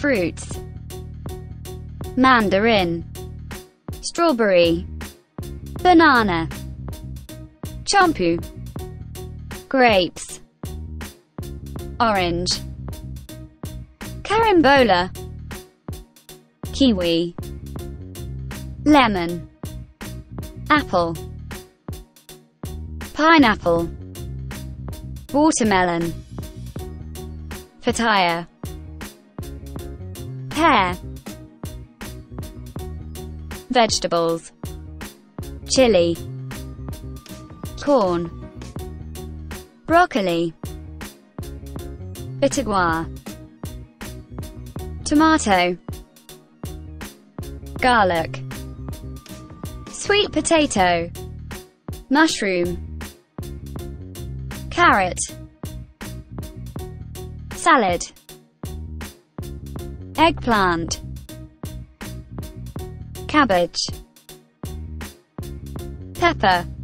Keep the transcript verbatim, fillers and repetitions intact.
fruits: mandarin, strawberry, banana, champu, grapes, orange, carambola, kiwi, lemon, apple, pineapple, watermelon, papaya, pear. Vegetables: chili, corn, broccoli, bittergourd, tomato, garlic, sweet potato, mushroom, carrot, salad, eggplant, cabbage, pepper,